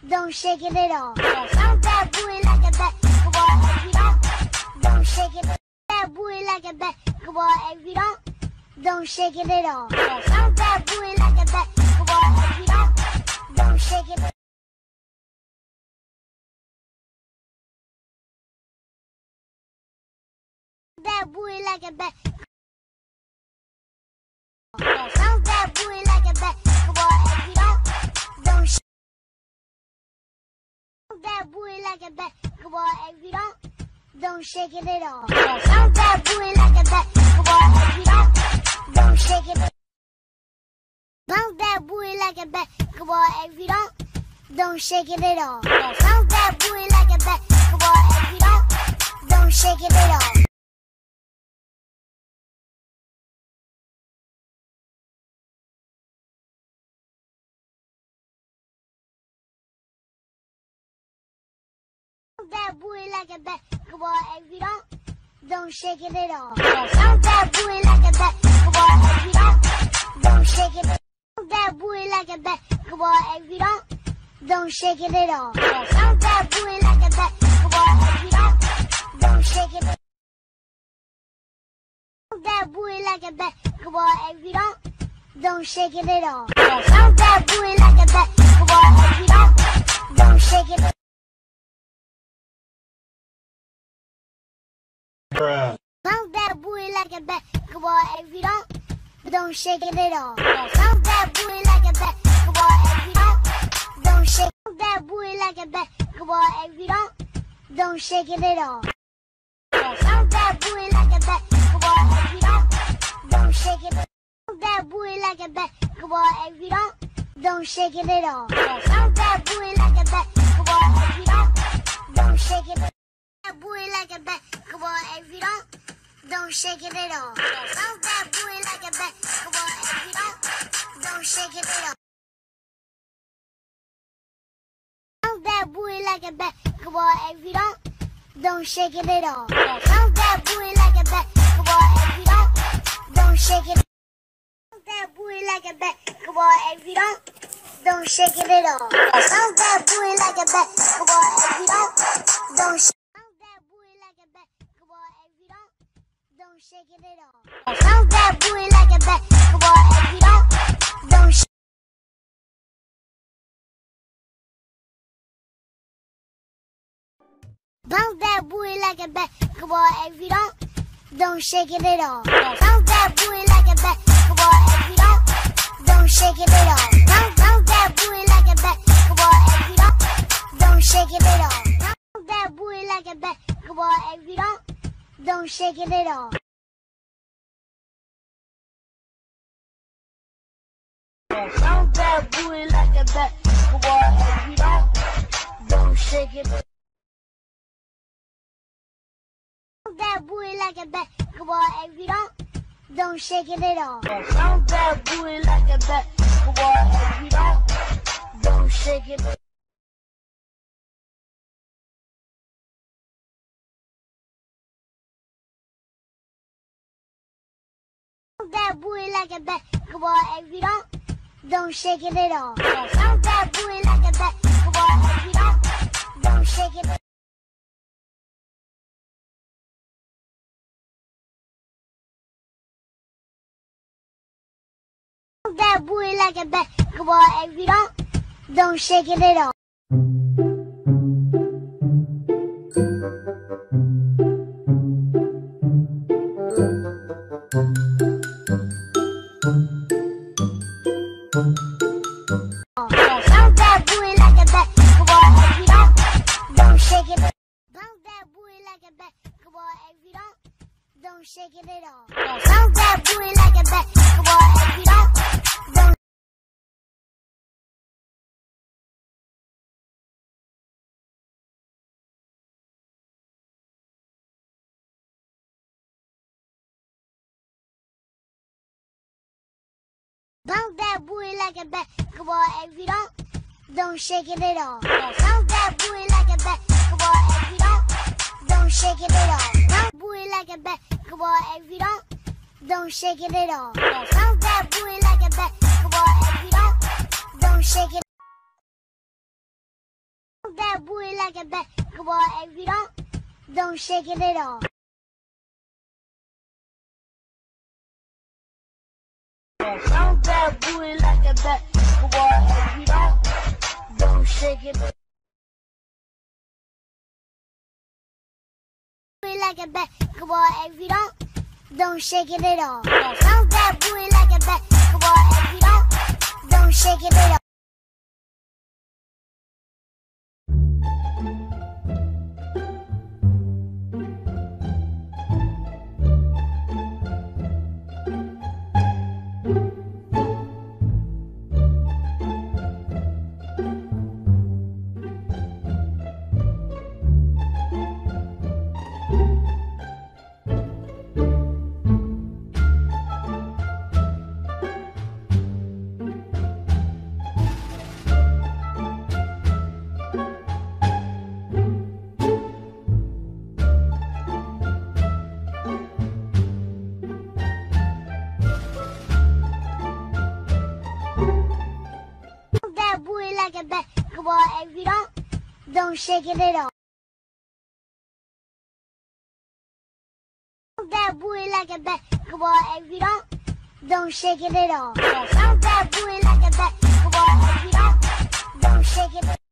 don't shake it at all. Bounce that booty like a basketball if you don't shake it. That booty like a basketball if you don't shake it at all. Bounce that booty like a basketball if you don't shake it. That booty like a basketball. Bounce that booty like a basketball if you don't shake that booty like a basketball if you don't shake it at all. Bounce that booty like a basketball if you don't shake it. Bounce that booty like a basketball if you don't shake it at all. Bounce that booty like a basketball if you don't shake it at all. That booty like a basketball if you don't shake it at all. Bounce that booty like a basketball if you don't shake it. Bounce that booty like a basketball if you don't shake it at all. Bounce that booty like a basketball if you don't shake it. Bounce that booty like a basketball if you don't shake it at all. Bounce that booty like a basketball if you don't shake it. Bounce that booty like a basketball if you don't shake it at all. Bounce that booty like a basketball if you don't shake. Bounce that booty like a basketball if you don't shake it at all. Bounce that booty like a basketball if you don't shake it. Bounce that booty like a basketball if you don't shake it at all. Bounce that booty like a basketball if you don't shake it. That booty like a basketball if you don't shake it at all. Bounce that booty like a basketball if you don't shake it at all. Bounce that booty like a basketball if you don't shake it at all. Bounce that booty like a basketball if you don't shake it. Bounce that booty like a basketball if you don't shake it at all. Bounce that booty like a basketball if you don't shake. Don't shake it at all. Bounce that booty like a basketball if you don't shake. Bounce that booty like a basketball if you don't shake it at all. Bounce that booty like a basketball if you don't shake it at all. Bounce that booty like a basketball if you don't shake it at all. Bounce that booty like a basketball if you don't shake it at all. Bounce that booty like a basketball if you don't shake it. Bounce that booty like a basketball if you don't shake it at all. Bounce that booty like a basketball if you don't shake it. That booty like a basketball if you don't shake it at all. Bounce that booty like a basketball if you don't shake it. Bounce that booty like a basketball if you don't shake it at all. Bounce that booty like a basketball if you don't shake it. Bounce that booty like a basketball if you don't shake it at all. Bounce that booty like a basketball if you don't. Bounce that booty like a basketball if you don't shake it at all. Bounce that booty like a basketball if you don't shake it at all. Bounce booty like a basketball if you don't shake it at all. Bounce that booty like a basketball if you don't shake it. that booty like a basketball. If you don't shake it at all. Bounce that booty like a basketball. If you don't shake it. Booty like a basketball. If you don't shake it at all. Bounce that booty like a basketball. If you don't shake it at all. That booty like a basketball. If you don't shake it at all. That booty like a basketball. If you don't shake it at all. Bounce that booty like a basketball. If you don't shake it.